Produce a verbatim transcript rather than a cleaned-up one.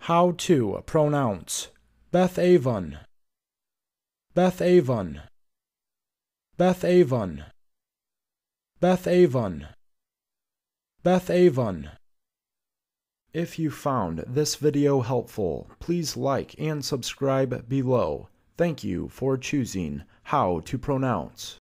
How to pronounce Bethaven, Bethaven, Bethaven, Bethaven, Bethaven. If you found this video helpful, please like and subscribe below. Thank you for choosing How to Pronounce.